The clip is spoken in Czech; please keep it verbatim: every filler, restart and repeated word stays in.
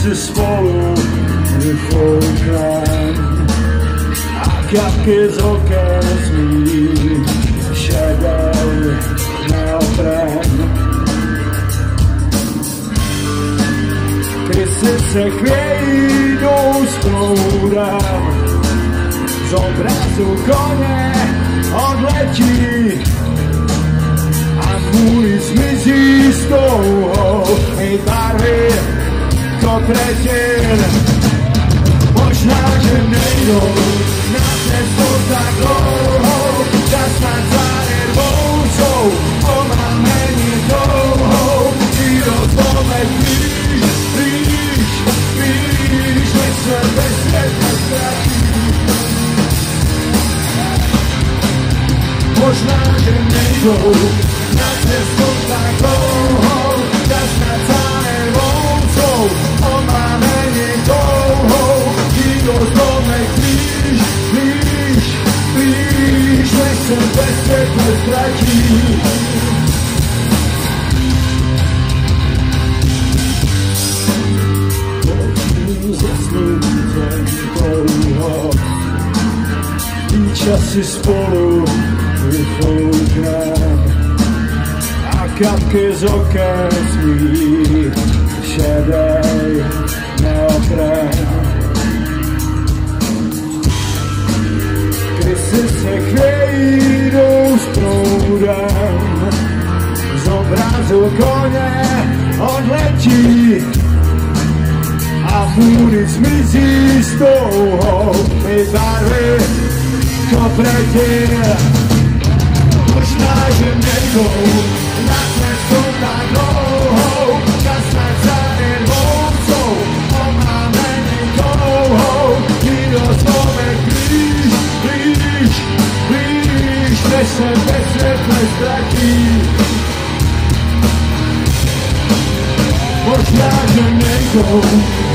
časy spolu vyfoukám a kapky z oken smí šedej neopren. Krysy se chvějí, jdou s proudem, z obrazu koně odletí a kvůli zmizí s touhou i barvy kopřetin. Možná, že nejdou na cestu tak dlouhou, čas snad zanedbou jsou pomalení touhou. I rozpomek blíž, blíž, blíž, než se bez světla ztratí. Možná, že nejdou na cestu tak dlouhou, čas snad zanedbou jsou pomalení touhou. I rozpomek blíž, blíž, blíž, než se bez světla ztratí. Časy spolu vyfoukám a kapky z oken smí šedej neopren. Krysy se chvějí, jdou s proudem, z obrazu koně odletí a půdy zmizí s touhou i barvy kopřetin. Možná, že nejdou na cestu tak dlouhou, čas snad zanedbou jsou pomalení touhou. I rozpomek blíž, blíž, blíž, než se bez světle ztratí. Možná, že nejdou